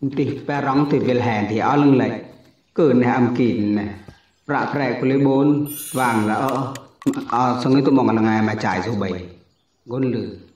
thì bé rong thì về hẹn thì ở lưng lại cử này âm kín này rạ rẹ của lấy bốn vàng là ở xong cái tôi mong là ngày mà trải số bảy gôn lử